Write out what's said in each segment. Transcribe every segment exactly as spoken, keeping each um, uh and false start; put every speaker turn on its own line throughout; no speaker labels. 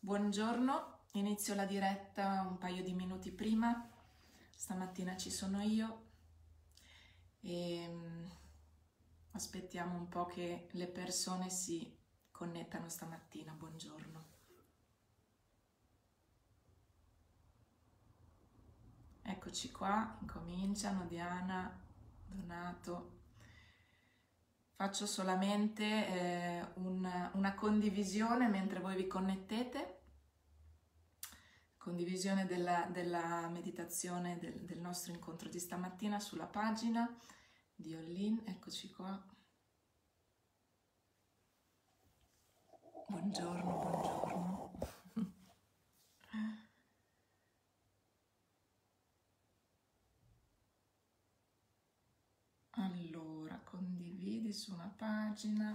Buongiorno, inizio la diretta un paio di minuti prima, stamattina ci sono io e mm, aspettiamo un po' che le persone si connettano stamattina. Buongiorno. Eccoci qua, incominciano Diana, Donato. Faccio solamente eh, un, una condivisione mentre voi vi connettete. Condivisione della, della meditazione del, del nostro incontro di stamattina sulla pagina di Ollin, eccoci qua. Buongiorno, buongiorno. Allora, condividi su una pagina.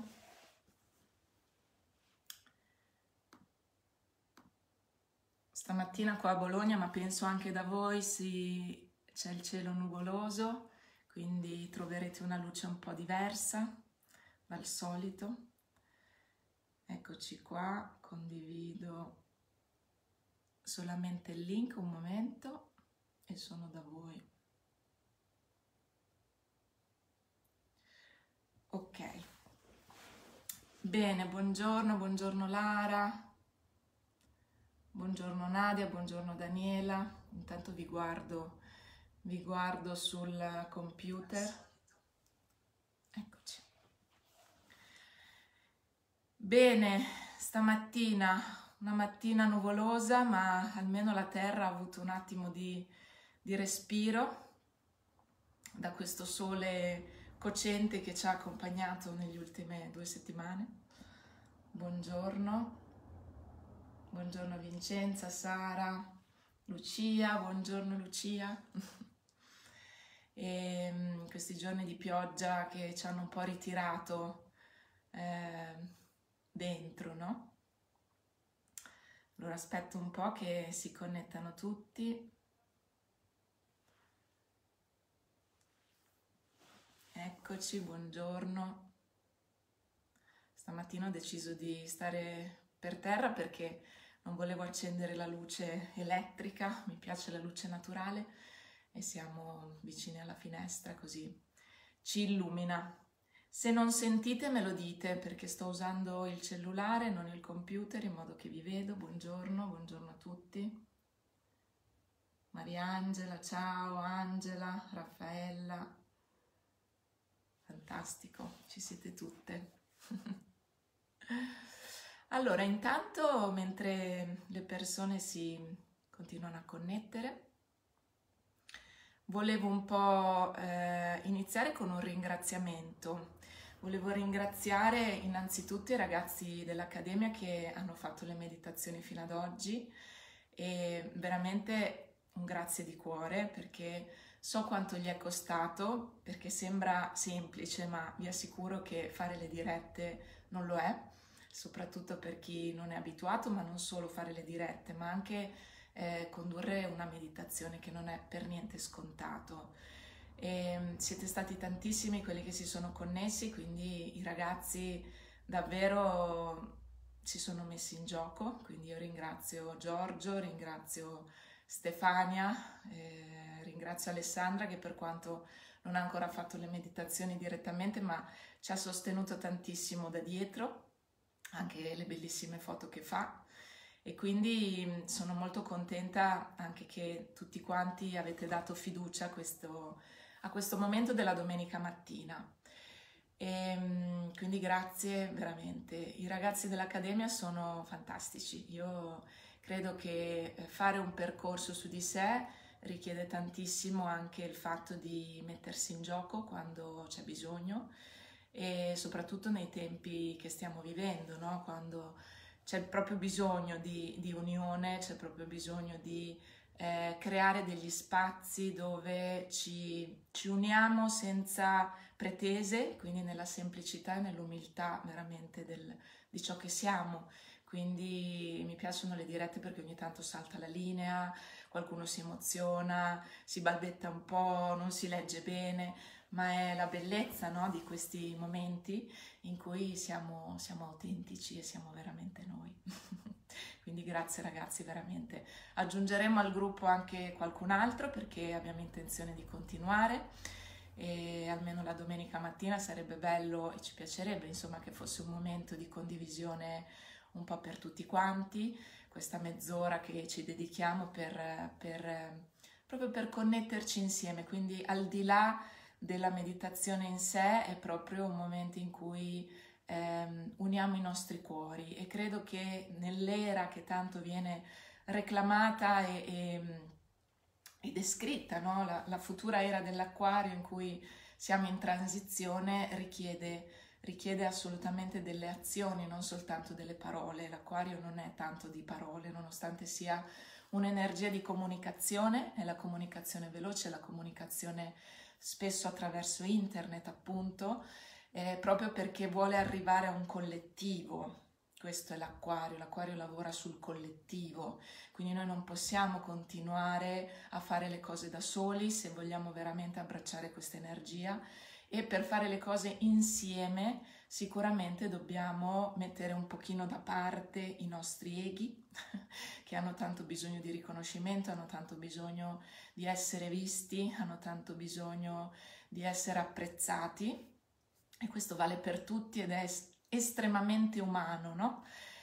Stamattina qua a Bologna, ma penso anche da voi, si... c'è il cielo nuvoloso, quindi troverete una luce un po' diversa dal solito. Eccoci qua, condivido solamente il link un momento e sono da voi. Ok. Bene, buongiorno, buongiorno Lara. Buongiorno Nadia, buongiorno Daniela, intanto vi guardo, vi guardo sul computer. Eccoci. Bene, stamattina, una mattina nuvolosa, ma almeno la terra ha avuto un attimo di, di respiro da questo sole cocente che ci ha accompagnato nelle ultime due settimane. Buongiorno. Buongiorno Vincenza, Sara, Lucia, buongiorno Lucia. E, um, questi giorni di pioggia che ci hanno un po' ritirato eh, dentro, no? Allora aspetto un po' che si connettano tutti. Eccoci, buongiorno. Stamattina ho deciso di stare per terra perché non volevo accendere la luce elettrica, mi piace la luce naturale e siamo vicini alla finestra così ci illumina. Se non sentite me lo dite perché sto usando il cellulare, non il computer, in modo che vi vedo. Buongiorno, buongiorno a tutti. Mariangela, ciao, Angela, Raffaella. Fantastico, ci siete tutte. Allora, intanto, mentre le persone si continuano a connettere, volevo un po' eh, iniziare con un ringraziamento. Volevo ringraziare innanzitutto i ragazzi dell'Accademia che hanno fatto le meditazioni fino ad oggi e veramente un grazie di cuore perché so quanto gli è costato, perché sembra semplice, ma vi assicuro che fare le dirette non lo è, soprattutto per chi non è abituato, ma non solo fare le dirette, ma anche eh, condurre una meditazione che non è per niente scontato. E siete stati tantissimi quelli che si sono connessi, quindi i ragazzi davvero si sono messi in gioco, quindi io ringrazio Giorgio, ringrazio Stefania, eh, ringrazio Alessandra che per quanto non ha ancora fatto le meditazioni direttamente, ma ci ha sostenuto tantissimo da dietro, anche le bellissime foto che fa. E quindi sono molto contenta anche che tutti quanti avete dato fiducia a questo, a questo momento della domenica mattina. E quindi grazie veramente. I ragazzi dell'Accademia sono fantastici. Io credo che fare un percorso su di sé richiede tantissimo anche il fatto di mettersi in gioco quando c'è bisogno e soprattutto nei tempi che stiamo vivendo, no? Quando c'è proprio bisogno di, di unione, c'è proprio bisogno di eh, creare degli spazi dove ci, ci uniamo senza pretese, quindi nella semplicità e nell'umiltà veramente del, di ciò che siamo. Quindi mi piacciono le dirette perché ogni tanto salta la linea, qualcuno si emoziona, si balbetta un po', non si legge bene, ma è la bellezza, no, di questi momenti in cui siamo, siamo autentici e siamo veramente noi. Quindi grazie ragazzi, veramente. Aggiungeremo al gruppo anche qualcun altro perché abbiamo intenzione di continuare e almeno la domenica mattina sarebbe bello e ci piacerebbe insomma che fosse un momento di condivisione un po' per tutti quanti, questa mezz'ora che ci dedichiamo per, per, proprio per connetterci insieme, quindi al di là della meditazione in sé è proprio un momento in cui ehm, uniamo i nostri cuori e credo che nell'era che tanto viene reclamata e, e, e descritta, no? la, la futura era dell'acquario in cui siamo in transizione richiede, richiede assolutamente delle azioni, non soltanto delle parole. L'acquario non è tanto di parole, nonostante sia un'energia di comunicazione, è la comunicazione veloce, la comunicazione spesso attraverso internet appunto, eh, proprio perché vuole arrivare a un collettivo. Questo è l'acquario, l'acquario lavora sul collettivo, quindi noi non possiamo continuare a fare le cose da soli se vogliamo veramente abbracciare questa energia, e per fare le cose insieme sicuramente dobbiamo mettere un pochino da parte i nostri eghi che hanno tanto bisogno di riconoscimento, hanno tanto bisogno di essere visti, hanno tanto bisogno di essere apprezzati, e questo vale per tutti ed è estremamente umano, no?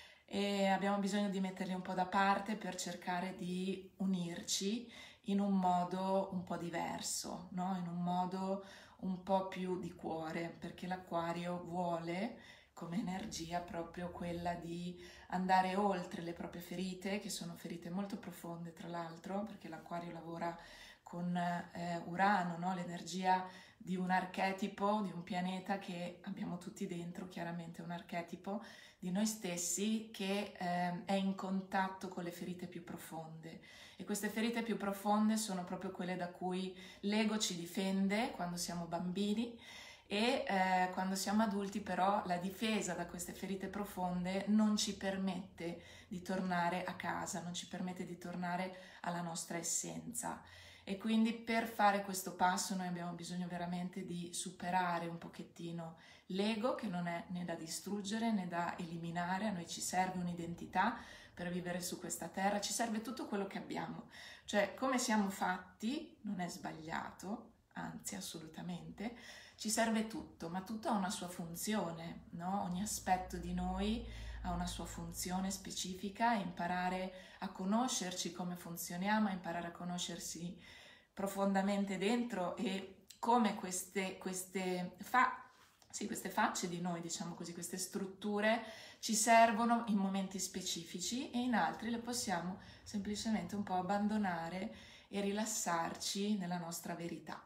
E abbiamo bisogno di metterli un po' da parte per cercare di unirci in un modo un po' diverso, no? In un modo un po' più di cuore, perché l'acquario vuole come energia proprio quella di andare oltre le proprie ferite, che sono ferite molto profonde tra l'altro, perché l'acquario lavora con eh, Urano, no? L'energia di un archetipo, di un pianeta che abbiamo tutti dentro, chiaramente un archetipo di noi stessi che eh, è in contatto con le ferite più profonde, e queste ferite più profonde sono proprio quelle da cui l'ego ci difende quando siamo bambini, e eh, quando siamo adulti però la difesa da queste ferite profonde non ci permette di tornare a casa, non ci permette di tornare alla nostra essenza. E quindi per fare questo passo noi abbiamo bisogno veramente di superare un pochettino l'ego, che non è né da distruggere né da eliminare. A noi ci serve un'identità per vivere su questa terra, ci serve tutto quello che abbiamo, cioè come siamo fatti non è sbagliato, anzi assolutamente, ci serve tutto, ma tutto ha una sua funzione, no? Ogni aspetto di noi ha una sua funzione specifica, e imparare a conoscerci come funzioniamo, a imparare a conoscersi profondamente dentro, e come queste, queste, fa, sì, queste facce di noi, diciamo così, queste strutture ci servono in momenti specifici e in altri le possiamo semplicemente un po' abbandonare e rilassarci nella nostra verità.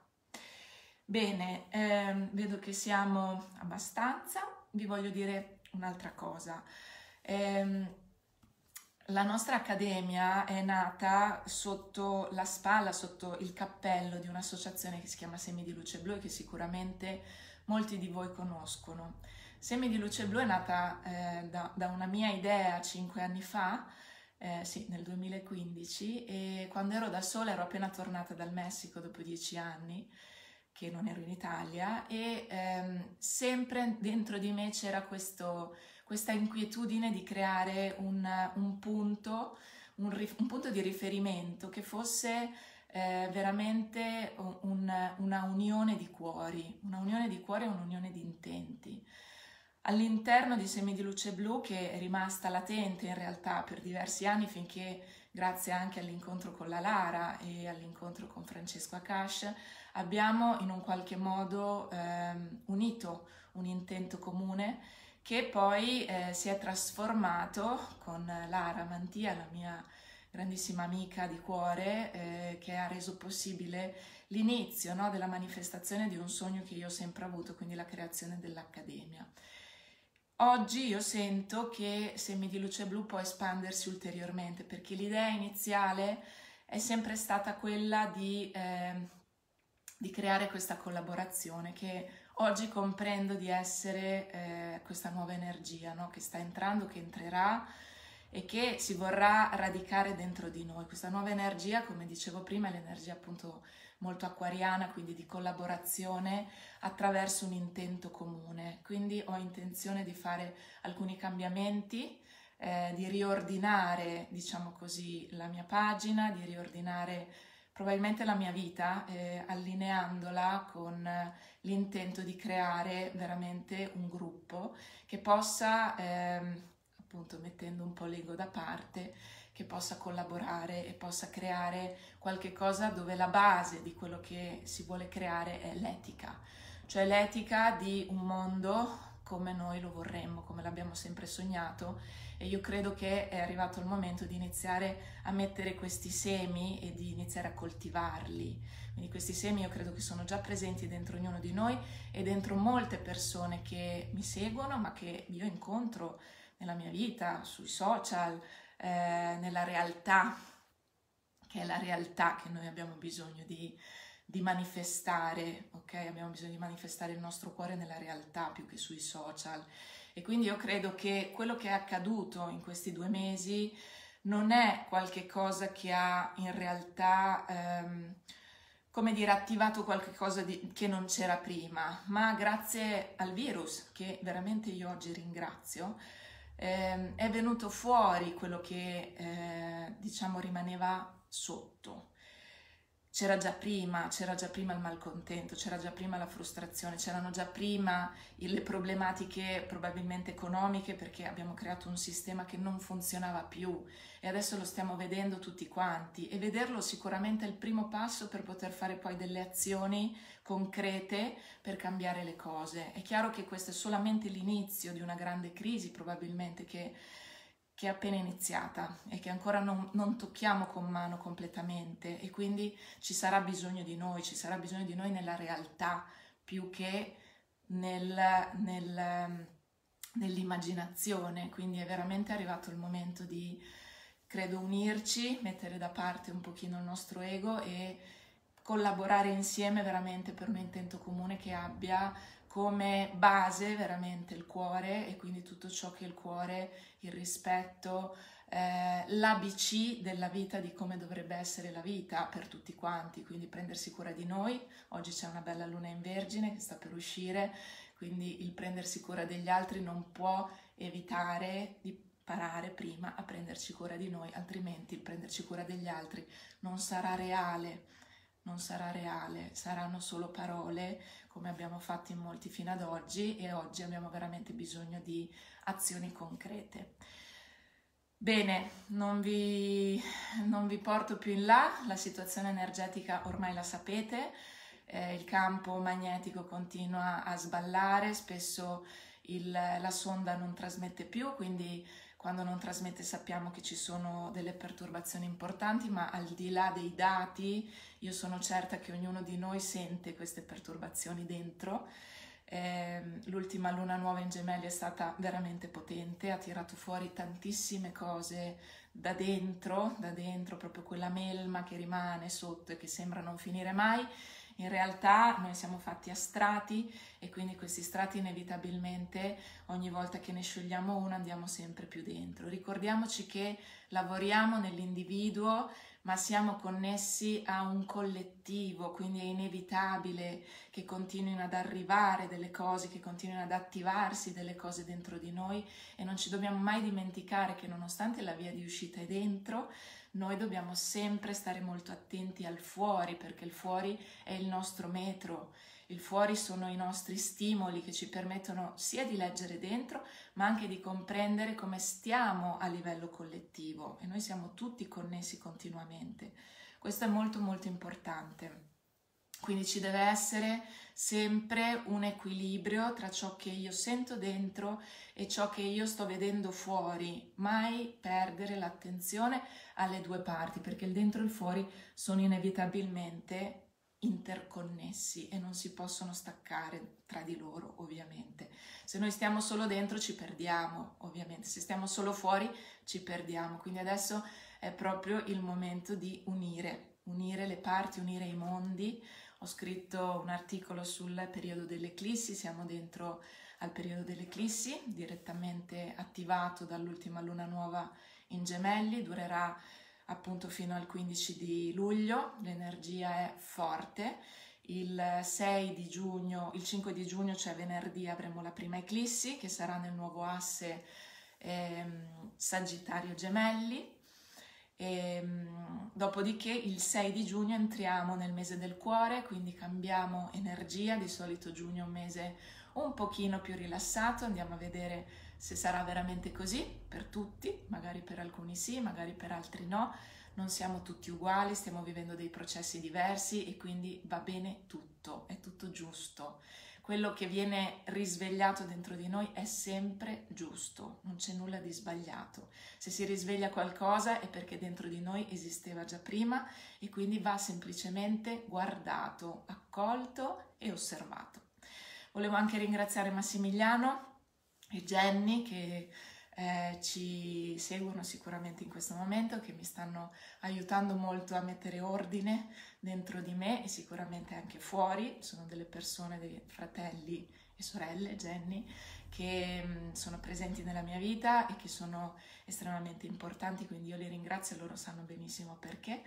Bene, ehm, vedo che siamo abbastanza, vi voglio dire un'altra cosa. Ehm, la nostra accademia è nata sotto la spalla, sotto il cappello di un'associazione che si chiama Semi di Luce Blu e che sicuramente molti di voi conoscono. Semi di Luce Blu è nata eh, da, da una mia idea cinque anni fa, eh, sì, nel duemilaquindici, e quando ero da sola, ero appena tornata dal Messico dopo dieci anni, che non ero in Italia, e ehm, sempre dentro di me c'era questo, questa inquietudine di creare un, un, punto, un, un punto di riferimento che fosse eh, veramente un, una unione di cuori, una unione di cuori e un'unione di intenti. All'interno di Semi di Luce Blu, che è rimasta latente in realtà per diversi anni, finché grazie anche all'incontro con la Lara e all'incontro con Francesco Akash abbiamo in un qualche modo ehm, unito un intento comune, che poi eh, si è trasformato con Lara Mantia, la mia grandissima amica di cuore, eh, che ha reso possibile l'inizio, no, della manifestazione di un sogno che io ho sempre avuto, quindi la creazione dell'Accademia. Oggi io sento che Semi di Luce Blu può espandersi ulteriormente, perché l'idea iniziale è sempre stata quella di, eh, di creare questa collaborazione, che oggi comprendo di essere eh, questa nuova energia, no? Che sta entrando, che entrerà e che si vorrà radicare dentro di noi. Questa nuova energia, come dicevo prima, è l'energia appunto molto acquariana, quindi di collaborazione attraverso un intento comune. Quindi ho intenzione di fare alcuni cambiamenti eh, di riordinare, diciamo così, la mia pagina, di riordinare probabilmente la mia vita, eh, allineandola con eh, l'intento di creare veramente un gruppo che possa, ehm, appunto mettendo un po' l'ego da parte, che possa collaborare e possa creare qualche cosa dove la base di quello che si vuole creare è l'etica, cioè l'etica di un mondo come noi lo vorremmo, come l'abbiamo sempre sognato, e io credo che è arrivato il momento di iniziare a mettere questi semi e di iniziare a coltivarli. Quindi questi semi io credo che sono già presenti dentro ognuno di noi e dentro molte persone che mi seguono, ma che io incontro nella mia vita, sui social, eh, nella realtà, che è la realtà che noi abbiamo bisogno di, di manifestare, ok? Abbiamo bisogno di manifestare il nostro cuore nella realtà più che sui social. E quindi io credo che quello che è accaduto in questi due mesi non è qualche cosa che ha in realtà, ehm, come dire, attivato qualche cosa di, che non c'era prima, ma grazie al virus, che veramente io oggi ringrazio, ehm, è venuto fuori quello che, eh, diciamo, rimaneva sotto. C'era già prima, c'era già prima il malcontento, c'era già prima la frustrazione, c'erano già prima le problematiche probabilmente economiche, perché abbiamo creato un sistema che non funzionava più e adesso lo stiamo vedendo tutti quanti, e vederlo sicuramente è il primo passo per poter fare poi delle azioni concrete per cambiare le cose. È chiaro che questo è solamente l'inizio di una grande crisi probabilmente che che è appena iniziata e che ancora non, non tocchiamo con mano completamente, e quindi ci sarà bisogno di noi, ci sarà bisogno di noi nella realtà più che nel, nel, nell'immaginazione. Quindi è veramente arrivato il momento di, credo, unirci, mettere da parte un pochino il nostro ego e collaborare insieme veramente per un intento comune che abbia come base veramente il cuore, e quindi tutto ciò che il cuore, il rispetto, eh, l'A B C della vita, di come dovrebbe essere la vita per tutti quanti, quindi prendersi cura di noi. Oggi c'è una bella luna in Vergine che sta per uscire, quindi il prendersi cura degli altri non può evitare di imparare prima a prenderci cura di noi, altrimenti il prenderci cura degli altri non sarà reale. Non sarà reale, saranno solo parole, come abbiamo fatto in molti fino ad oggi, e oggi abbiamo veramente bisogno di azioni concrete. Bene, non vi, non vi porto più in là, la situazione energetica ormai la sapete, eh, il campo magnetico continua a sballare, spesso il, la sonda non trasmette più, quindi quando non trasmette sappiamo che ci sono delle perturbazioni importanti, ma al di là dei dati io sono certa che ognuno di noi sente queste perturbazioni dentro. Eh, l'ultima luna nuova in Gemelli è stata veramente potente, ha tirato fuori tantissime cose da dentro, da dentro, proprio quella melma che rimane sotto e che sembra non finire mai. In realtà noi siamo fatti a strati, e quindi questi strati inevitabilmente ogni volta che ne sciogliamo uno andiamo sempre più dentro. Ricordiamoci che lavoriamo nell'individuo, ma siamo connessi a un collettivo, quindi è inevitabile che continuino ad arrivare delle cose, che continuino ad attivarsi delle cose dentro di noi, e non ci dobbiamo mai dimenticare che nonostante la via di uscita è dentro, noi dobbiamo sempre stare molto attenti al fuori, perché il fuori è il nostro metro, il fuori sono i nostri stimoli che ci permettono sia di leggere dentro, ma anche di comprendere come stiamo a livello collettivo, e noi siamo tutti connessi continuamente. Questo è molto molto importante. Quindi ci deve essere sempre un equilibrio tra ciò che io sento dentro e ciò che io sto vedendo fuori, mai perdere l'attenzione alle due parti, perché il dentro e il fuori sono inevitabilmente interconnessi e non si possono staccare tra di loro, ovviamente. Se noi stiamo solo dentro ci perdiamo, ovviamente, se stiamo solo fuori ci perdiamo, quindi adesso è proprio il momento di unire, unire le parti, unire i mondi. Ho scritto un articolo sul periodo delle eclissi, siamo dentro al periodo delle eclissi, direttamente attivato dall'ultima luna nuova in Gemelli, durerà appunto fino al quindici di luglio, l'energia è forte. Il sei di giugno, il cinque di giugno, cioè venerdì, avremo la prima eclissi che sarà nel nuovo asse ehm, Sagittario Gemelli. E, mh, dopodiché il sei di giugno entriamo nel mese del cuore, quindi cambiamo energia. Di solito giugno è un mese un pochino più rilassato, andiamo a vedere se sarà veramente così per tutti, magari per alcuni sì, magari per altri no. Non siamo tutti uguali, stiamo vivendo dei processi diversi e quindi va bene tutto, è tutto giusto. Quello che viene risvegliato dentro di noi è sempre giusto, non c'è nulla di sbagliato. Se si risveglia qualcosa è perché dentro di noi esisteva già prima e quindi va semplicemente guardato, accolto e osservato. Volevo anche ringraziare Massimiliano e Jenny che eh, ci seguono sicuramente in questo momento, che mi stanno aiutando molto a mettere ordine dentro di me e sicuramente anche fuori. Sono delle persone, dei fratelli e sorelle, Jenny, che mh, sono presenti nella mia vita e che sono estremamente importanti, quindi io li ringrazio e loro sanno benissimo perché.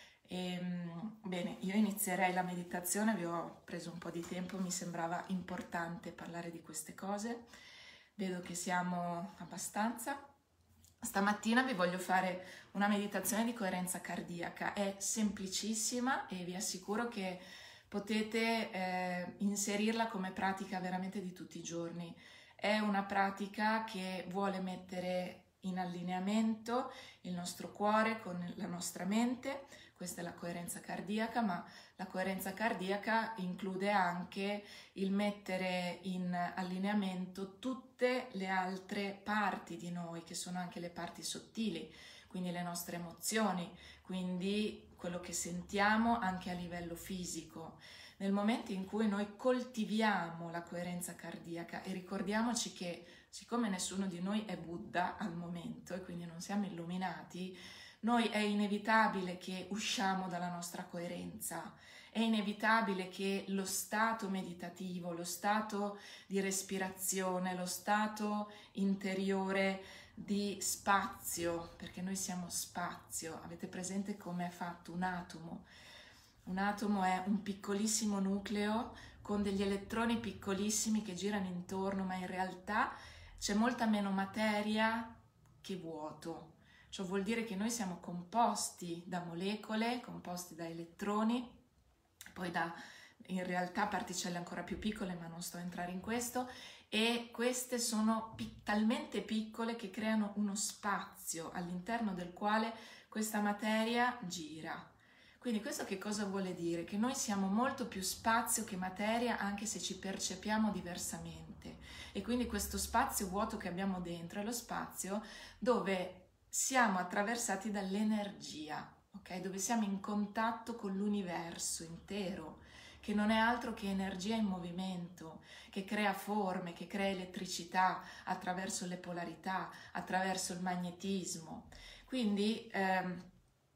E, mh, bene, io inizierei la meditazione, vi ho preso un po' di tempo, mi sembrava importante parlare di queste cose. Vedo che siamo abbastanza. Stamattina vi voglio fare una meditazione di coerenza cardiaca, è semplicissima e vi assicuro che potete eh, inserirla come pratica veramente di tutti i giorni. È una pratica che vuole mettere in allineamento il nostro cuore con la nostra mente. Questa è la coerenza cardiaca, ma la coerenza cardiaca include anche il mettere in allineamento tutte le altre parti di noi, che sono anche le parti sottili, quindi le nostre emozioni, quindi quello che sentiamo anche a livello fisico. Nel momento in cui noi coltiviamo la coerenza cardiaca, e ricordiamoci che siccome nessuno di noi è Buddha al momento e quindi non siamo illuminati, noi è inevitabile che usciamo dalla nostra coerenza, è inevitabile che lo stato meditativo, lo stato di respirazione, lo stato interiore di spazio, perché noi siamo spazio, avete presente come è fatto un atomo? Un atomo è un piccolissimo nucleo con degli elettroni piccolissimi che girano intorno, ma in realtà c'è molta meno materia che vuoto. Ciò vuol dire che noi siamo composti da molecole, composti da elettroni, poi da in realtà particelle ancora più piccole, ma non sto a entrare in questo, e queste sono pi- talmente piccole che creano uno spazio all'interno del quale questa materia gira. Quindi questo che cosa vuole dire? Che noi siamo molto più spazio che materia, anche se ci percepiamo diversamente. E quindi questo spazio vuoto che abbiamo dentro è lo spazio dove siamo attraversati dall'energia, ok? Dove siamo in contatto con l'universo intero, che non è altro che energia in movimento, che crea forme, che crea elettricità attraverso le polarità, attraverso il magnetismo. Quindi ehm,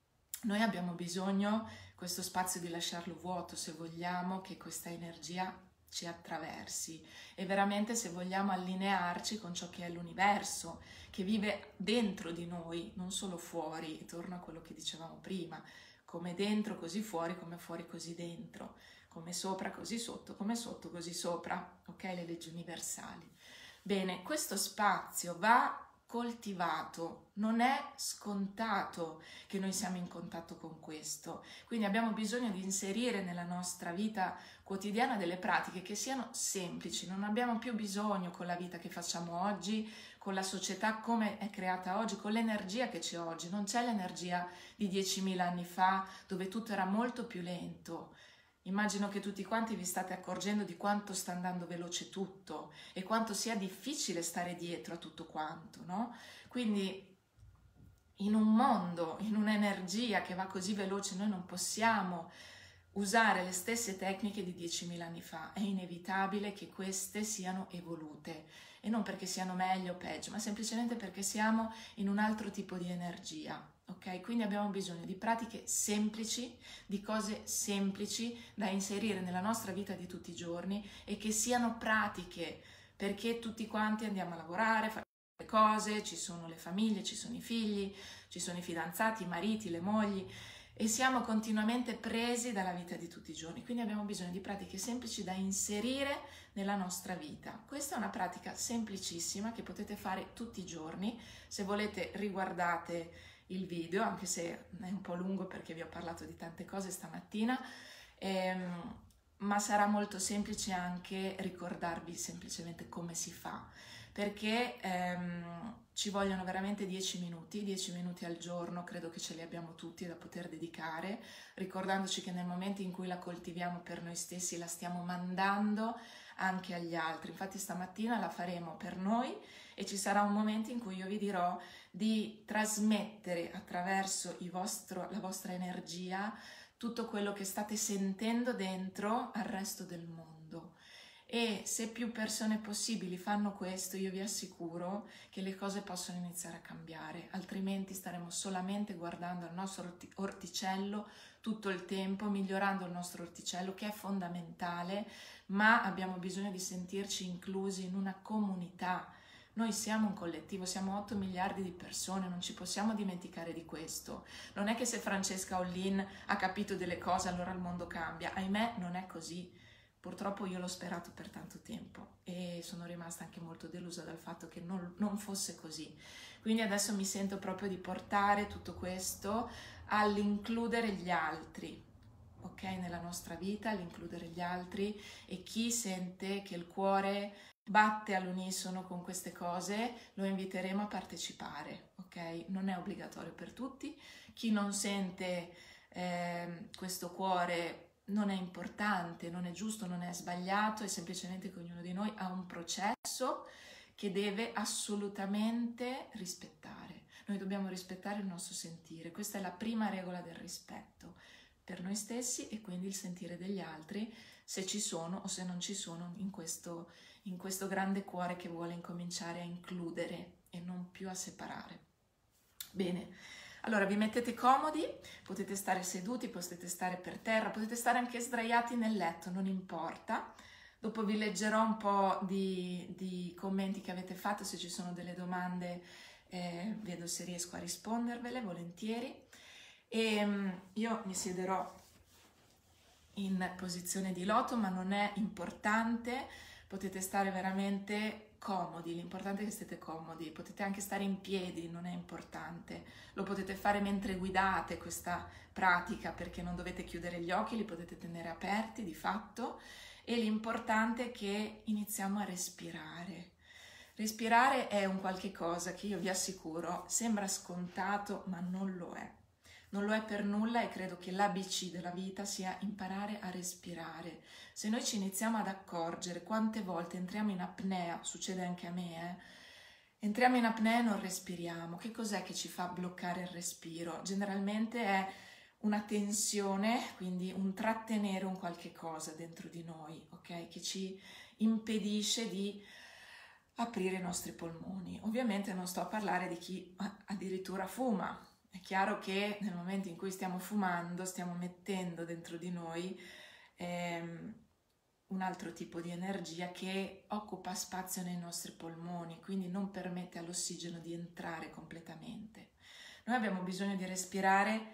noi abbiamo bisogno, questo spazio, di lasciarlo vuoto se vogliamo che questa energia ci attraversi e veramente se vogliamo allinearci con ciò che è l'universo, che vive dentro di noi, non solo fuori, e torno a quello che dicevamo prima, come dentro così fuori, come fuori così dentro, come sopra così sotto, come sotto così sopra, ok? Le leggi universali. Bene, questo spazio va coltivato, non è scontato che noi siamo in contatto con questo, quindi abbiamo bisogno di inserire nella nostra vita quotidiana delle pratiche che siano semplici. Non abbiamo più bisogno, con la vita che facciamo oggi, con la società come è creata oggi, con l'energia che c'è oggi, non c'è l'energia di diecimila anni fa dove tutto era molto più lento. Immagino che tutti quanti vi state accorgendo di quanto sta andando veloce tutto e quanto sia difficile stare dietro a tutto quanto, no? Quindi in un mondo, in un'energia che va così veloce, noi non possiamo usare le stesse tecniche di diecimila anni fa. È inevitabile che queste siano evolute e non perché siano meglio o peggio, ma semplicemente perché siamo in un altro tipo di energia. Ok? Quindi abbiamo bisogno di pratiche semplici, di cose semplici da inserire nella nostra vita di tutti i giorni e che siano pratiche, perché tutti quanti andiamo a lavorare, facciamo le cose, ci sono le famiglie, ci sono i figli, ci sono i fidanzati, i mariti, le mogli, e siamo continuamente presi dalla vita di tutti i giorni, quindi abbiamo bisogno di pratiche semplici da inserire nella nostra vita. Questa è una pratica semplicissima che potete fare tutti i giorni. Se volete riguardate il video, anche se è un po' lungo perché vi ho parlato di tante cose stamattina, ehm, ma sarà molto semplice anche ricordarvi semplicemente come si fa, perché ehm, ci vogliono veramente dieci minuti, dieci minuti al giorno, credo che ce li abbiamo tutti da poter dedicare, ricordandoci che nel momento in cui la coltiviamo per noi stessi la stiamo mandando anche agli altri. Infatti stamattina la faremo per noi e ci sarà un momento in cui io vi dirò di trasmettere attraverso il vostro, la vostra energia tutto quello che state sentendo dentro al resto del mondo. E se più persone possibili fanno questo, io vi assicuro che le cose possono iniziare a cambiare, altrimenti staremo solamente guardando al nostro orticello tutto il tempo, migliorando il nostro orticello, che è fondamentale, ma abbiamo bisogno di sentirci inclusi in una comunità. Noi siamo un collettivo, siamo otto miliardi di persone, non ci possiamo dimenticare di questo. Non è che se Francesca Ollin ha capito delle cose allora il mondo cambia, ahimè non è così. Purtroppo io l'ho sperato per tanto tempo e sono rimasta anche molto delusa dal fatto che non, non fosse così. Quindi adesso mi sento proprio di portare tutto questo all'includere gli altri, ok? Nella nostra vita, all'includere gli altri, e chi sente che il cuore batte all'unisono con queste cose lo inviteremo a partecipare, ok? Non è obbligatorio per tutti. Chi non sente eh, questo cuore non è importante, non è giusto, non è sbagliato, è semplicemente che ognuno di noi ha un processo che deve assolutamente rispettare. Noi dobbiamo rispettare il nostro sentire, questa è la prima regola del rispetto per noi stessi e quindi il sentire degli altri, se ci sono o se non ci sono in questo, in questo grande cuore che vuole incominciare a includere e non più a separare. Bene. Allora vi mettete comodi, potete stare seduti, potete stare per terra, potete stare anche sdraiati nel letto, non importa. Dopo vi leggerò un po' di, di commenti che avete fatto, se ci sono delle domande eh, vedo se riesco a rispondervele volentieri. E um, io mi siederò in posizione di loto, ma non è importante, potete stare veramente comodi, l'importante è che siete comodi, potete anche stare in piedi, non è importante, lo potete fare mentre guidate questa pratica perché non dovete chiudere gli occhi, li potete tenere aperti di fatto, e l'importante è che iniziamo a respirare. Respirare è un qualche cosa che io vi assicuro sembra scontato ma non lo è. Non lo è per nulla e credo che l'A B C della vita sia imparare a respirare. Se noi ci iniziamo ad accorgere quante volte entriamo in apnea, succede anche a me, eh? Entriamo in apnea e non respiriamo. Che cos'è che ci fa bloccare il respiro? Generalmente è una tensione, quindi un trattenere un qualche cosa dentro di noi, ok? Che ci impedisce di aprire i nostri polmoni. Ovviamente non sto a parlare di chi addirittura fuma. È chiaro che nel momento in cui stiamo fumando stiamo mettendo dentro di noi ehm, un altro tipo di energia che occupa spazio nei nostri polmoni, quindi non permette all'ossigeno di entrare completamente. Noi abbiamo bisogno di respirare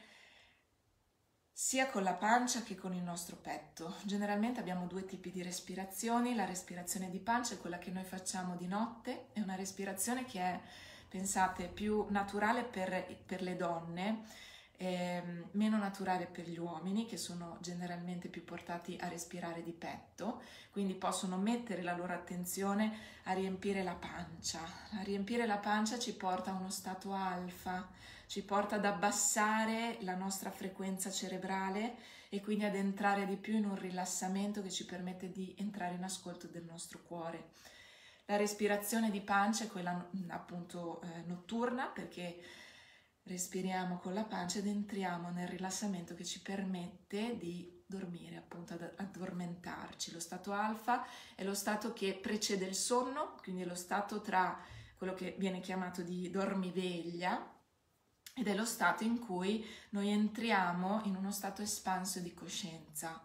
sia con la pancia che con il nostro petto. Generalmente abbiamo due tipi di respirazioni. La respirazione di pancia è quella che noi facciamo di notte, è una respirazione che è, pensate, più naturale per, per le donne, eh, meno naturale per gli uomini, che sono generalmente più portati a respirare di petto, quindi possono mettere la loro attenzione a riempire la pancia. A riempire la pancia ci porta a uno stato alfa, ci porta ad abbassare la nostra frequenza cerebrale e quindi ad entrare di più in un rilassamento che ci permette di entrare in ascolto del nostro cuore. La respirazione di pancia è quella appunto eh, notturna, perché respiriamo con la pancia ed entriamo nel rilassamento che ci permette di dormire, appunto ad addormentarci. Lo stato alfa è lo stato che precede il sonno, quindi è lo stato tra quello che viene chiamato di dormiveglia, ed è lo stato in cui noi entriamo in uno stato espanso di coscienza,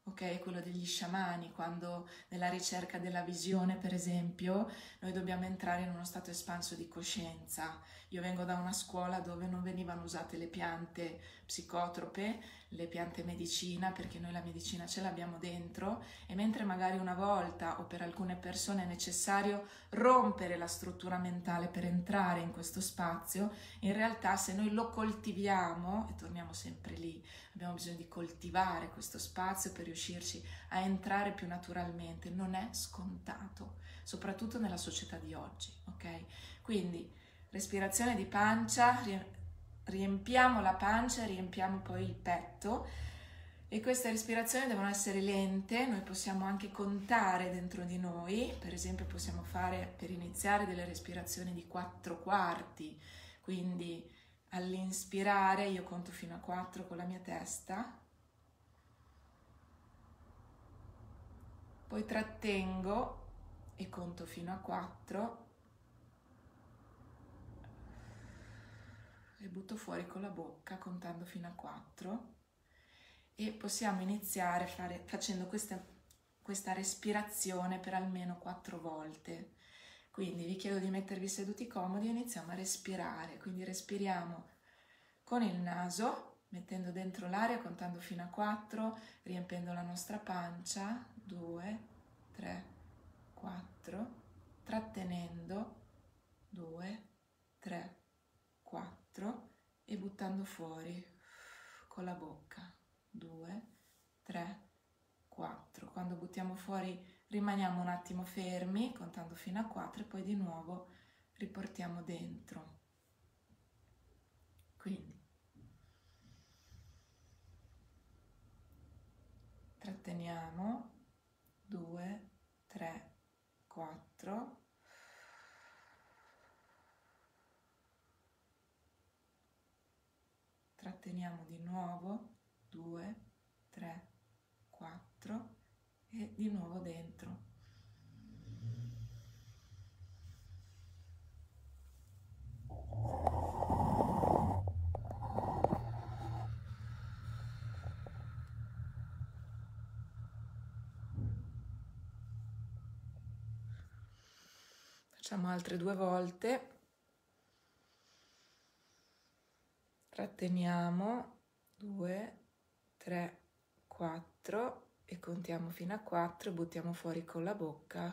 ok? Quello degli sciamani, quando nella ricerca della visione, per esempio, noi dobbiamo entrare in uno stato espanso di coscienza. Io vengo da una scuola dove non venivano usate le piante psicotrope, le piante medicina, perché noi la medicina ce l'abbiamo dentro, e mentre magari una volta o per alcune persone è necessario rompere la struttura mentale per entrare in questo spazio, in realtà se noi lo coltiviamo, e torniamo sempre lì, abbiamo bisogno di coltivare questo spazio per riuscirci a entrare più naturalmente. Non è scontato, soprattutto nella società di oggi, ok? Quindi respirazione di pancia, riempiamo la pancia, riempiamo poi il petto, e queste respirazioni devono essere lente. Noi possiamo anche contare dentro di noi, per esempio possiamo fare per iniziare delle respirazioni di quattro quarti, quindi all'inspirare io conto fino a quattro con la mia testa, poi trattengo e conto fino a quattro e butto fuori con la bocca contando fino a quattro, e possiamo iniziare fare, facendo questa, questa respirazione per almeno quattro volte. Quindi vi chiedo di mettervi seduti comodi e iniziamo a respirare. Quindi respiriamo con il naso, mettendo dentro l'aria, contando fino a quattro, riempendo la nostra pancia, due, tre, quattro, trattenendo, due, tre, quattro, e buttando fuori con la bocca, due, tre, quattro. Quando buttiamo fuori rimaniamo un attimo fermi, contando fino a quattro, e poi di nuovo riportiamo dentro. Quindi tratteniamo, due, tre, quattro, tratteniamo di nuovo, due, tre, quattro, e di nuovo dentro. Facciamo altre due volte. Tratteniamo, due, tre, quattro, e contiamo fino a quattro e buttiamo fuori con la bocca.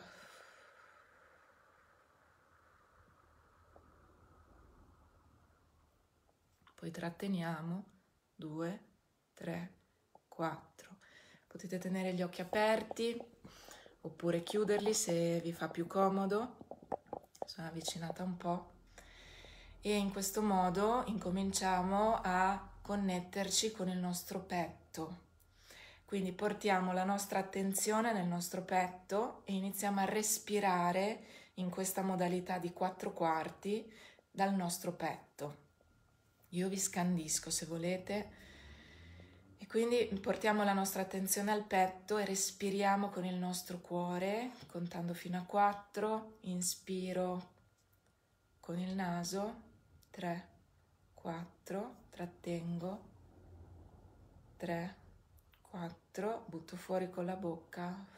Poi tratteniamo, due, tre, quattro. Potete tenere gli occhi aperti oppure chiuderli se vi fa più comodo. Sono avvicinata un po'. E in questo modo incominciamo a connetterci con il nostro petto. Quindi portiamo la nostra attenzione nel nostro petto e iniziamo a respirare in questa modalità di quattro quarti dal nostro petto. Io vi scandisco se volete, e quindi portiamo la nostra attenzione al petto e respiriamo con il nostro cuore, contando fino a quattro. Inspiro con il naso, tre, quattro, trattengo, tre, quattro, butto fuori con la bocca,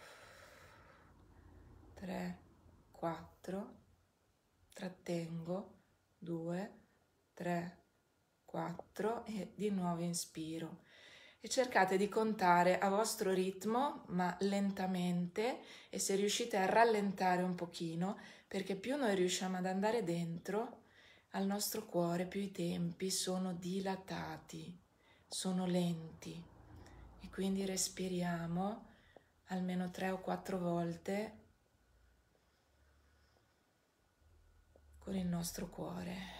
tre, quattro, trattengo, due, tre, quattro, e di nuovo inspiro. E cercate di contare a vostro ritmo, ma lentamente, e se riuscite a rallentare un pochino, perché più noi riusciamo ad andare dentro al nostro cuore, più i tempi sono dilatati, sono lenti, e quindi respiriamo almeno tre o quattro volte con il nostro cuore.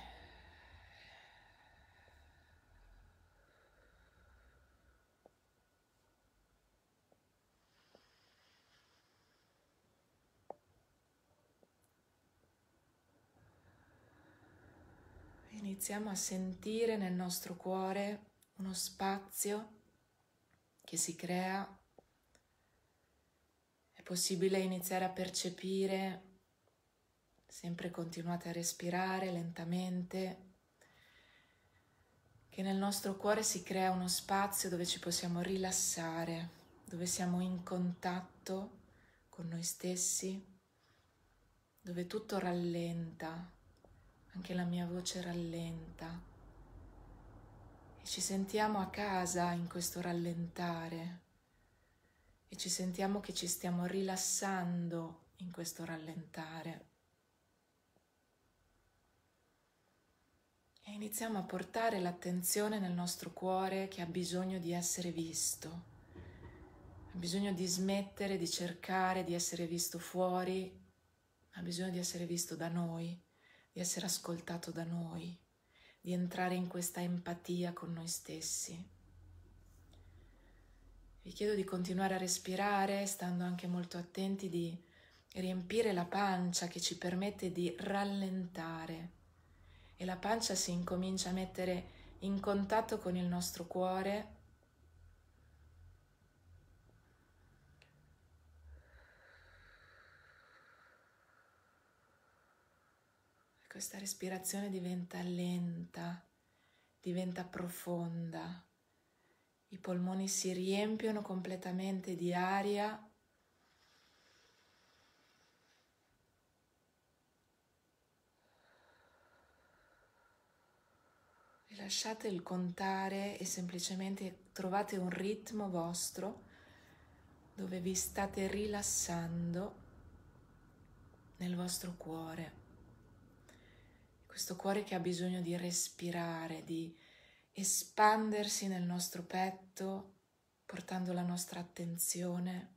Iniziamo a sentire nel nostro cuore uno spazio che si crea. È possibile iniziare a percepire, sempre continuate a respirare lentamente, che nel nostro cuore si crea uno spazio dove ci possiamo rilassare, dove siamo in contatto con noi stessi, dove tutto rallenta, anche la mia voce rallenta, e ci sentiamo a casa in questo rallentare e ci sentiamo che ci stiamo rilassando in questo rallentare. E iniziamo a portare l'attenzione nel nostro cuore che ha bisogno di essere visto, ha bisogno di smettere di cercare di essere visto fuori, ha bisogno di essere visto da noi, di essere ascoltato da noi, di entrare in questa empatia con noi stessi. Vi chiedo di continuare a respirare, stando anche molto attenti di riempire la pancia che ci permette di rallentare. E la pancia si incomincia a mettere in contatto con il nostro cuore. Questa respirazione diventa lenta, diventa profonda. I polmoni si riempiono completamente di aria. Lasciate il contare e semplicemente trovate un ritmo vostro dove vi state rilassando nel vostro cuore. Questo cuore che ha bisogno di respirare, di espandersi nel nostro petto, portando la nostra attenzione.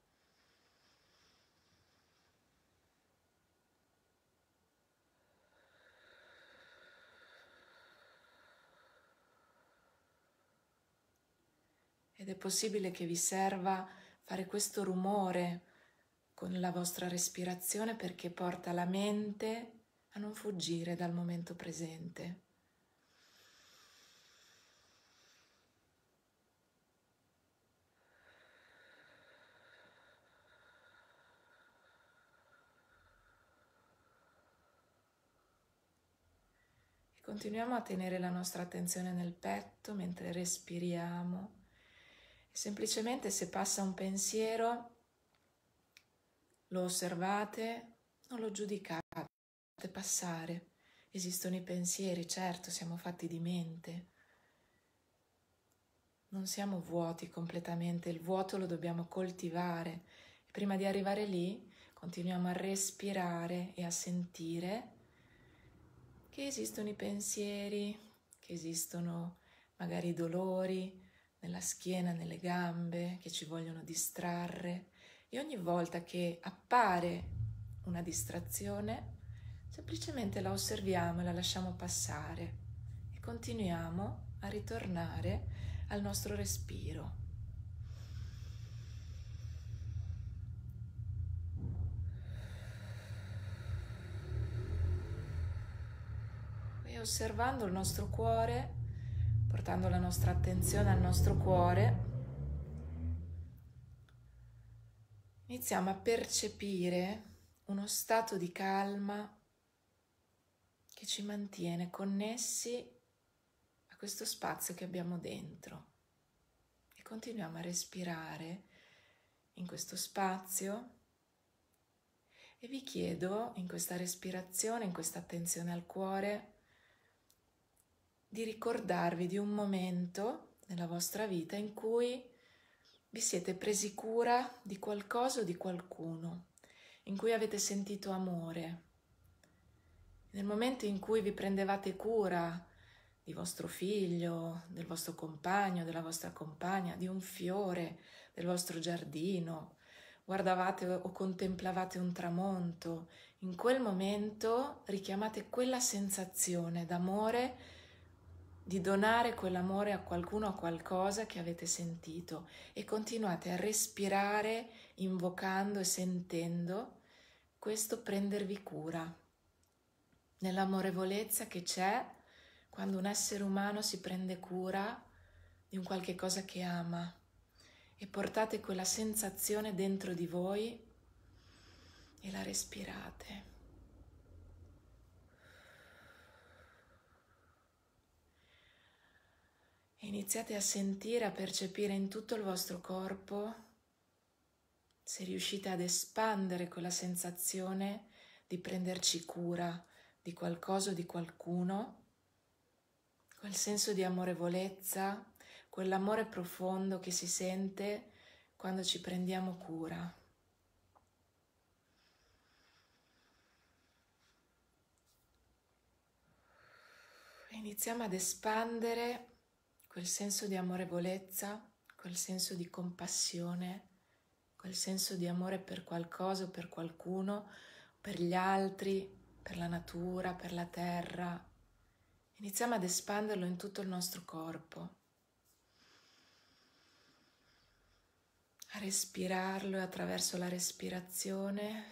Ed è possibile che vi serva fare questo rumore con la vostra respirazione perché porta la mente a non fuggire dal momento presente. E continuiamo a tenere la nostra attenzione nel petto mentre respiriamo. E semplicemente se passa un pensiero, lo osservate, non lo giudicate, fate passare. Esistono i pensieri, certo, siamo fatti di mente. Non siamo vuoti completamente, il vuoto lo dobbiamo coltivare. E prima di arrivare lì, continuiamo a respirare e a sentire che esistono i pensieri, che esistono magari i dolori nella schiena, nelle gambe, che ci vogliono distrarre. E ogni volta che appare una distrazione, semplicemente la osserviamo e la lasciamo passare e continuiamo a ritornare al nostro respiro. E osservando il nostro cuore, portando la nostra attenzione al nostro cuore, iniziamo a percepire uno stato di calma che ci mantiene connessi a questo spazio che abbiamo dentro. E continuiamo a respirare in questo spazio e vi chiedo in questa respirazione, in questa attenzione al cuore, di ricordarvi di un momento nella vostra vita in cui vi siete presi cura di qualcosa o di qualcuno, in cui avete sentito amore. Nel momento in cui vi prendevate cura di vostro figlio, del vostro compagno, della vostra compagna, di un fiore, del vostro giardino, guardavate o contemplavate un tramonto, in quel momento richiamate quella sensazione d'amore, di donare quell'amore a qualcuno o a qualcosa che avete sentito e continuate a respirare invocando e sentendo questo prendervi cura, nell'amorevolezza che c'è quando un essere umano si prende cura di un qualche cosa che ama e portate quella sensazione dentro di voi e la respirate. E iniziate a sentire, a percepire in tutto il vostro corpo se riuscite ad espandere quella sensazione di prenderci cura di qualcosa o di qualcuno, quel senso di amorevolezza, quell'amore profondo che si sente quando ci prendiamo cura. Iniziamo ad espandere quel senso di amorevolezza, quel senso di compassione, quel senso di amore per qualcosa o per qualcuno, per gli altri, per la natura, per la terra. Iniziamo ad espanderlo in tutto il nostro corpo, a respirarlo e attraverso la respirazione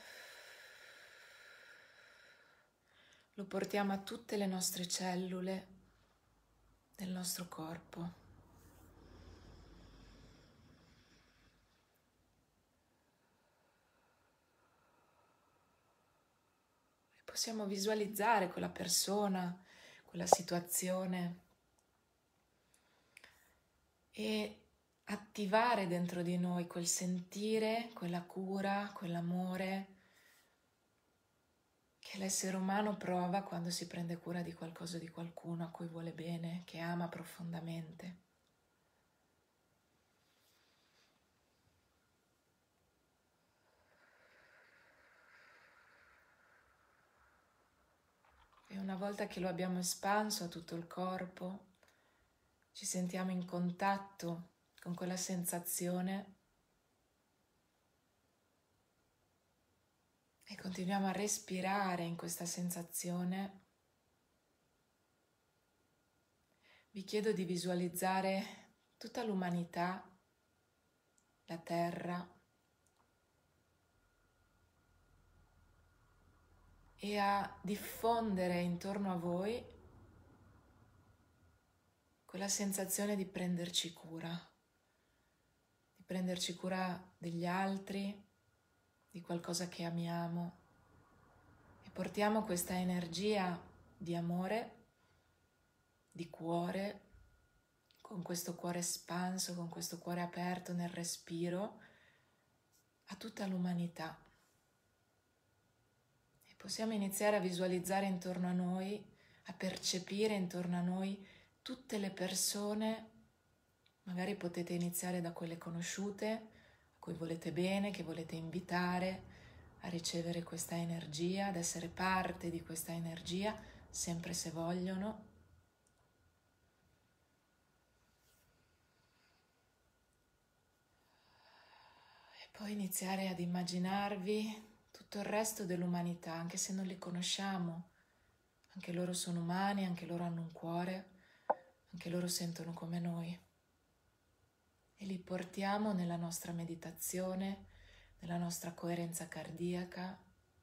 lo portiamo a tutte le nostre cellule del nostro corpo. E possiamo visualizzare quella persona, quella situazione e attivare dentro di noi quel sentire, quella cura, quell'amore che l'essere umano prova quando si prende cura di qualcosa o di qualcuno a cui vuole bene, che ama profondamente. E una volta che lo abbiamo espanso a tutto il corpo, ci sentiamo in contatto con quella sensazione e continuiamo a respirare in questa sensazione. Vi chiedo di visualizzare tutta l'umanità, la terra, e a diffondere intorno a voi quella sensazione di prenderci cura, di prenderci cura degli altri, di qualcosa che amiamo, e portiamo questa energia di amore, di cuore, con questo cuore espanso, con questo cuore aperto nel respiro, a tutta l'umanità. E possiamo iniziare a visualizzare intorno a noi, a percepire intorno a noi tutte le persone. Magari potete iniziare da quelle conosciute, a cui volete bene, che volete invitare a ricevere questa energia, ad essere parte di questa energia, sempre se vogliono. E poi iniziare ad immaginarvi tutto il resto dell'umanità, anche se non li conosciamo. Anche loro sono umani, anche loro hanno un cuore, anche loro sentono come noi. E li portiamo nella nostra meditazione, nella nostra coerenza cardiaca,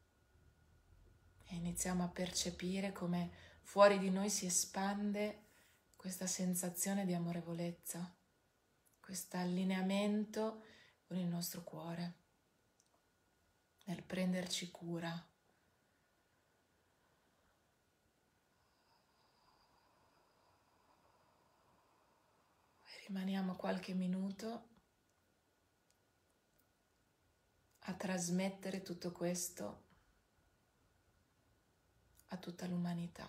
e iniziamo a percepire come fuori di noi si espande questa sensazione di amorevolezza, questo allineamento con il nostro cuore, nel prenderci cura. E rimaniamo qualche minuto a trasmettere tutto questo a tutta l'umanità.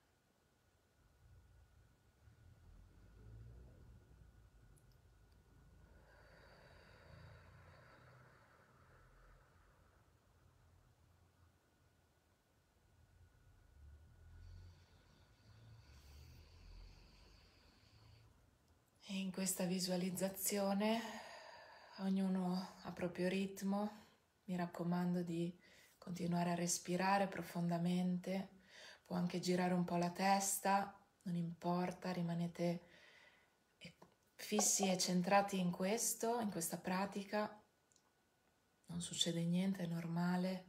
E in questa visualizzazione, ognuno a proprio ritmo, mi raccomando di continuare a respirare profondamente, può anche girare un po' la testa, non importa, rimanete fissi e centrati in questo, in questa pratica, non succede niente, è normale.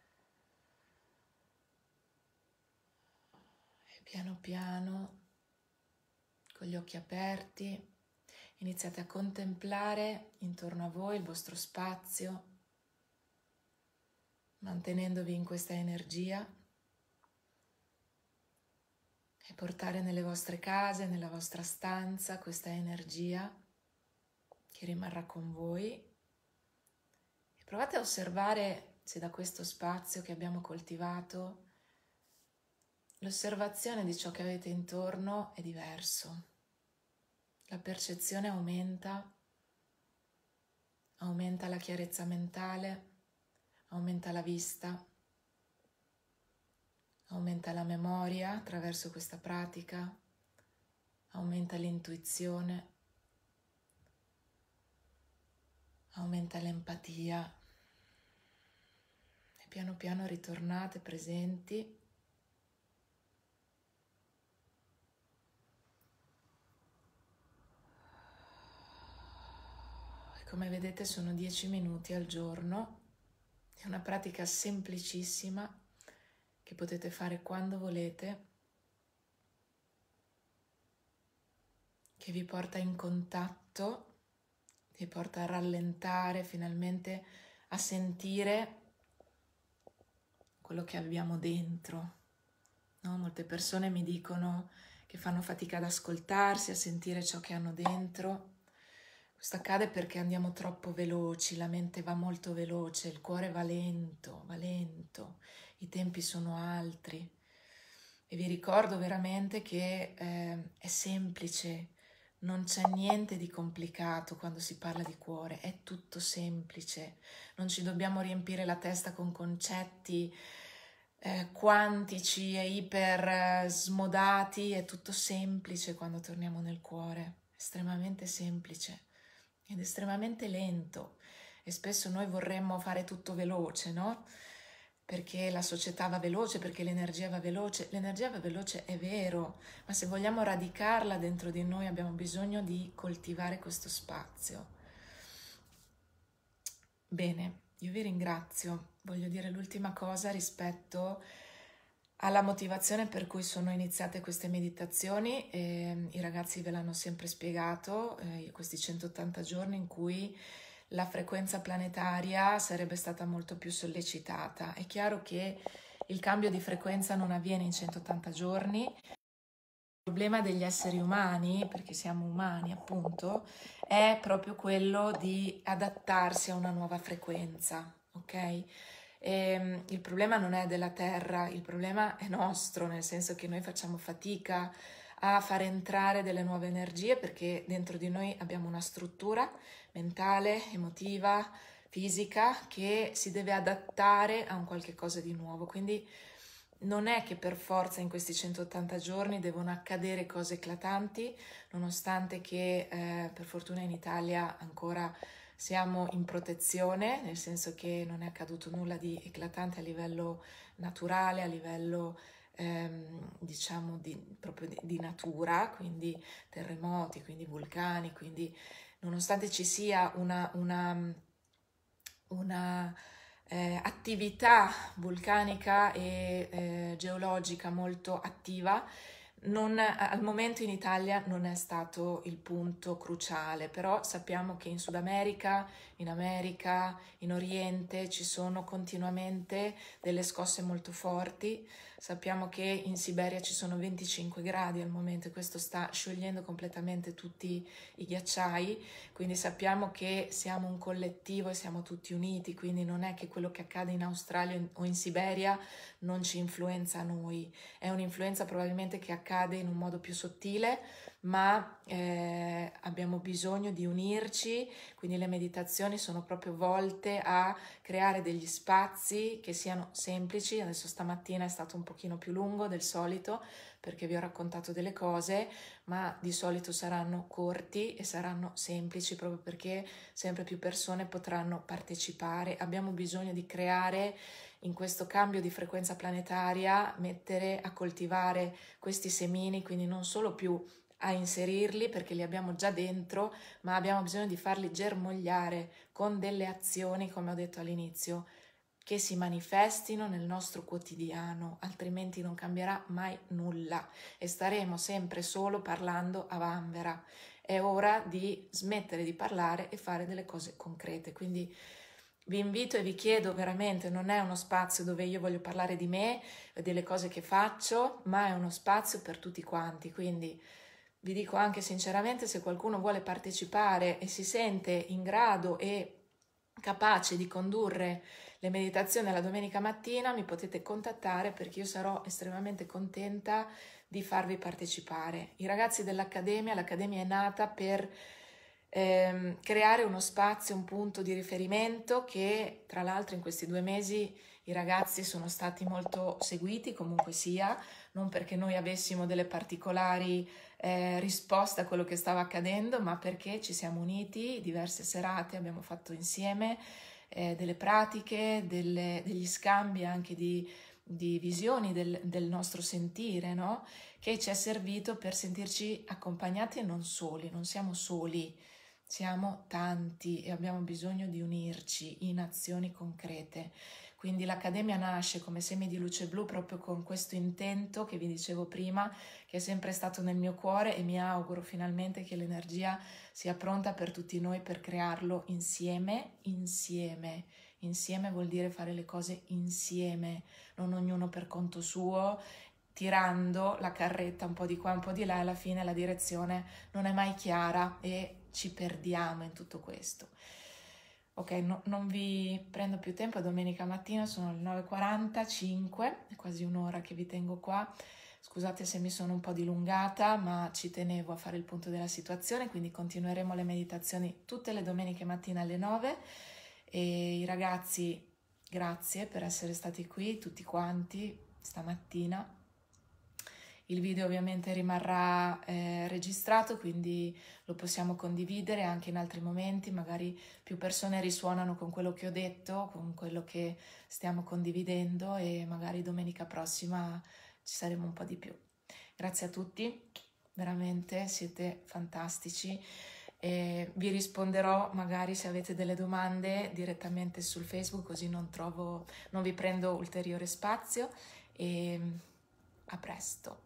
E piano piano, con gli occhi aperti, iniziate a contemplare intorno a voi il vostro spazio, mantenendovi in questa energia, e portare nelle vostre case, nella vostra stanza, questa energia che rimarrà con voi. E Provate a osservare se da questo spazio che abbiamo coltivato l'osservazione di ciò che avete intorno è diverso. La percezione aumenta, aumenta la chiarezza mentale, aumenta la vista, aumenta la memoria attraverso questa pratica, aumenta l'intuizione, aumenta l'empatia e piano piano ritornate presenti. E come vedete sono dieci minuti al giorno, è una pratica semplicissima che potete fare quando volete, che vi porta in contatto, vi porta a rallentare, finalmente a sentire quello che abbiamo dentro. No? Molte persone mi dicono che fanno fatica ad ascoltarsi, a sentire ciò che hanno dentro. Questo accade perché andiamo troppo veloci, la mente va molto veloce, il cuore va lento, va lento, i tempi sono altri. E vi ricordo veramente che eh, è semplice, non c'è niente di complicato quando si parla di cuore, è tutto semplice. Non ci dobbiamo riempire la testa con concetti eh, quantici e iper eh, smodati, è tutto semplice quando torniamo nel cuore, estremamente semplice ed estremamente lento. E spesso noi vorremmo fare tutto veloce, no? Perché la società va veloce, perché l'energia va veloce. L'energia va veloce, è vero, ma se vogliamo radicarla dentro di noi abbiamo bisogno di coltivare questo spazio. Bene, io vi ringrazio. Voglio dire l'ultima cosa rispetto alla motivazione per cui sono iniziate queste meditazioni. E i ragazzi ve l'hanno sempre spiegato, eh, questi centottanta giorni in cui la frequenza planetaria sarebbe stata molto più sollecitata. È chiaro che il cambio di frequenza non avviene in centottanta giorni. Il problema degli esseri umani, perché siamo umani appunto, è proprio quello di adattarsi a una nuova frequenza, ok? E, il problema non è della Terra, il problema è nostro, nel senso che noi facciamo fatica a far entrare delle nuove energie perché dentro di noi abbiamo una struttura mentale, emotiva, fisica che si deve adattare a un qualche cosa di nuovo. Quindi non è che per forza in questi centottanta giorni devono accadere cose eclatanti, nonostante che eh, per fortuna in Italia ancora siamo in protezione, nel senso che non è accaduto nulla di eclatante a livello naturale, a livello ehm, diciamo di, proprio di, di natura, quindi terremoti, quindi vulcani, quindi nonostante ci sia una, una, una eh, attività vulcanica e eh, geologica molto attiva, non, al momento in Italia non è stato il punto cruciale, però sappiamo che in Sud America, in America, in Oriente ci sono continuamente delle scosse molto forti. Sappiamo che in Siberia ci sono venticinque gradi al momento e questo sta sciogliendo completamente tutti i ghiacciai, quindi sappiamo che siamo un collettivo e siamo tutti uniti, quindi non è che quello che accade in Australia o in Siberia non ci influenza a noi, è un'influenza probabilmente che accade in un modo più sottile, ma eh, abbiamo bisogno di unirci, quindi le meditazioni sono proprio volte a creare degli spazi che siano semplici. Adesso stamattina è stato un pochino più lungo del solito perché vi ho raccontato delle cose, ma di solito saranno corti e saranno semplici proprio perché sempre più persone potranno partecipare. Abbiamo bisogno di creare in questo cambio di frequenza planetaria, mettere a coltivare questi semini, quindi non solo più a inserirli perché li abbiamo già dentro, ma abbiamo bisogno di farli germogliare con delle azioni, come ho detto all'inizio, che si manifestino nel nostro quotidiano, altrimenti non cambierà mai nulla e staremo sempre solo parlando a vanvera. È ora di smettere di parlare e fare delle cose concrete, quindi vi invito e vi chiedo veramente, non è uno spazio dove io voglio parlare di me e delle cose che faccio, ma è uno spazio per tutti quanti, quindi vi dico anche sinceramente, se qualcuno vuole partecipare e si sente in grado e capace di condurre le meditazioni la domenica mattina, mi potete contattare perché io sarò estremamente contenta di farvi partecipare. I ragazzi dell'Accademia, l'Accademia è nata per ehm, creare uno spazio, un punto di riferimento che tra l'altro in questi due mesi i ragazzi sono stati molto seguiti, comunque sia, non perché noi avessimo delle particolari eh, risposte a quello che stava accadendo, ma perché ci siamo uniti, diverse serate abbiamo fatto insieme eh, delle pratiche, delle, degli scambi anche di, di visioni del, del nostro sentire, no? Che ci è servito per sentirci accompagnati e non soli, non siamo soli, siamo tanti e abbiamo bisogno di unirci in azioni concrete. Quindi l'Accademia nasce come Semi di Luce Blu proprio con questo intento che vi dicevo prima, che è sempre stato nel mio cuore, e mi auguro finalmente che l'energia sia pronta per tutti noi per crearlo insieme, insieme. Insieme vuol dire fare le cose insieme, non ognuno per conto suo, tirando la carretta un po' di qua, un po' di là, e alla fine la direzione non è mai chiara e ci perdiamo in tutto questo. Ok, no, non vi prendo più tempo, è domenica mattina, sono le nove e quarantacinque, è quasi un'ora che vi tengo qua. Scusate se mi sono un po' dilungata, ma ci tenevo a fare il punto della situazione, quindi continueremo le meditazioni tutte le domeniche mattina alle nove. E i ragazzi, grazie per essere stati qui, tutti quanti, stamattina. Il video ovviamente rimarrà eh, registrato, quindi lo possiamo condividere anche in altri momenti, magari più persone risuonano con quello che ho detto, con quello che stiamo condividendo, e magari domenica prossima ci saremo un po' di più. Grazie a tutti, veramente siete fantastici. E vi risponderò magari se avete delle domande direttamente sul Facebook, così non trovo, non vi prendo ulteriore spazio, e a presto.